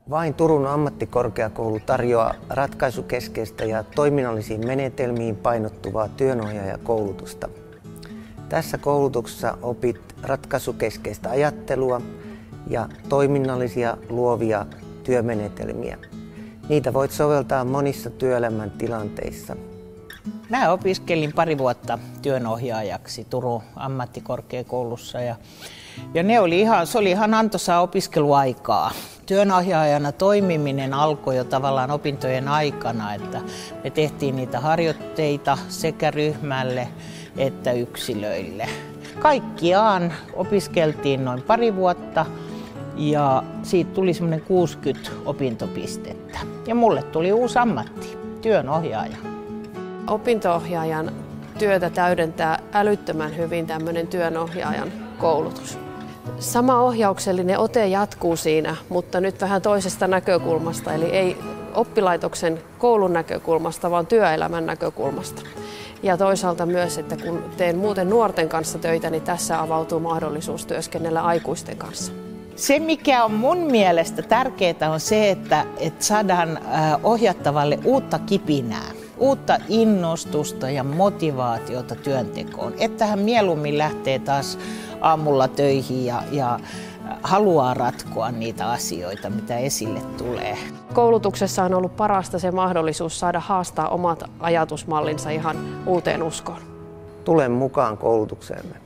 Vain Turun ammattikorkeakoulu tarjoaa ratkaisukeskeistä ja toiminnallisiin menetelmiin painottuvaa työnohjaajakoulutusta. Tässä koulutuksessa opit ratkaisukeskeistä ajattelua ja toiminnallisia luovia työmenetelmiä. Niitä voit soveltaa monissa työelämän tilanteissa. Mä opiskelin 2 vuotta työnohjaajaksi Turun ammattikorkeakoulussa ja se oli ihan antoisaa opiskeluaikaa. Työnohjaajana toimiminen alkoi jo tavallaan opintojen aikana, että me tehtiin niitä harjoitteita sekä ryhmälle että yksilöille. Kaikkiaan opiskeltiin noin 2 vuotta ja siitä tuli semmoinen 60 opintopistettä. Ja mulle tuli uusi ammatti, työnohjaaja. Opinto-ohjaajan työtä täydentää älyttömän hyvin tämmöinen työnohjaajan koulutus. Sama ohjauksellinen ote jatkuu siinä, mutta nyt vähän toisesta näkökulmasta, eli ei oppilaitoksen koulun näkökulmasta, vaan työelämän näkökulmasta. Ja toisaalta myös, että kun teen muuten nuorten kanssa töitä, niin tässä avautuu mahdollisuus työskennellä aikuisten kanssa. Se, mikä on mun mielestä tärkeää, on se, että saadaan ohjattavalle uutta kipinää, uutta innostusta ja motivaatiota työntekoon. Että hän mieluummin lähtee taas aamulla töihin ja haluaa ratkoa niitä asioita, mitä esille tulee. Koulutuksessa on ollut parasta se mahdollisuus saada haastaa omat ajatusmallinsa ihan uuteen uskoon. Tule mukaan koulutukseemme.